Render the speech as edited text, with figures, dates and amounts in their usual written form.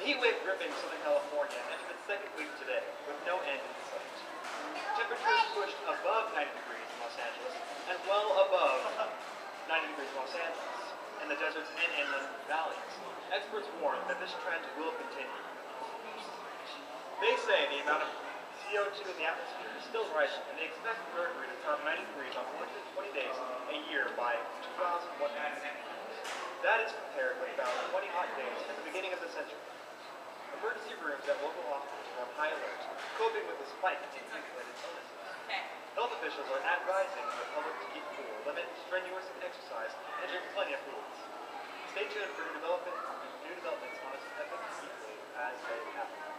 heat wave gripping Southern California entered its second week today, with no end in sight. Temperatures pushed above 90 degrees in Los Angeles, and well above 90 degrees in Los Angeles, in the deserts and inland valleys. Experts warn that this trend will continue. They say the amount of CO2 in the atmosphere is still rising, and they expect mercury to top 90 degrees on 120 days a year by 2100. That is compared with about 20 hot days at the beginning of the century. Emergency rooms at local hospitals are on high alert, coping with the spike in heat-related illnesses. Health officials are advising the public to keep cool, limit strenuous exercise, and drink plenty of fluids. Stay tuned for new developments on this epic heat wave as they happen.